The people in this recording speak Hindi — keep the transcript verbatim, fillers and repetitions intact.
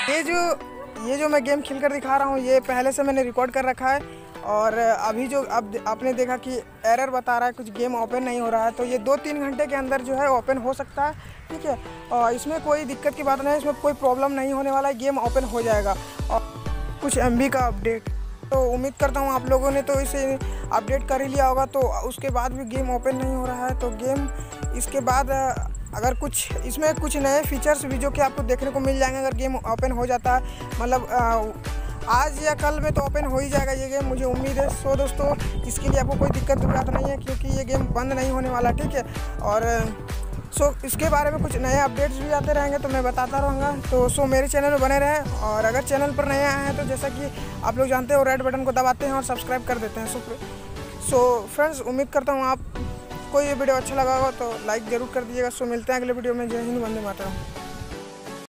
ये जो ये जो मैं गेम खेल कर दिखा रहा हूँ ये पहले से मैंने रिकॉर्ड कर रखा है और अभी जो अब आपने देखा कि एरर बता रहा है, कुछ गेम ओपन नहीं हो रहा है, तो ये दो तीन घंटे के अंदर जो है ओपन हो सकता है। ठीक है, और इसमें कोई दिक्कत की बात नहीं है, इसमें कोई प्रॉब्लम नहीं होने वाला है, गेम ओपन हो जाएगा। और कुछ एम बी का अपडेट, तो उम्मीद करता हूँ आप लोगों ने तो इसे अपडेट कर ही लिया होगा। तो उसके बाद भी गेम ओपन नहीं हो रहा है, तो गेम इसके बाद अगर कुछ इसमें कुछ नए फीचर्स भी जो कि आपको देखने को मिल जाएंगे अगर गेम ओपन हो जाता है, मतलब आज या कल में तो ओपन हो ही जाएगा ये गेम, मुझे उम्मीद है। सो दोस्तों, इसके लिए आपको कोई दिक्कत की बात नहीं है क्योंकि ये गेम बंद नहीं होने वाला। ठीक है, और सो इसके बारे में कुछ नए अपडेट्स भी आते रहेंगे तो मैं बताता रहूँगा। तो सो मेरे चैनल में बने रहें, और अगर चैनल पर नए आए हैं तो जैसा कि आप लोग जानते हो रेड बटन को दबाते हैं और सब्सक्राइब कर देते हैं। सो सो फ्रेंड्स, उम्मीद करता हूँ आप को ये वीडियो अच्छा लगा होगा तो लाइक ज़रूर कर दीजिएगा। सो मिलते हैं अगले वीडियो में। जय हिंद, वंदे मातरम।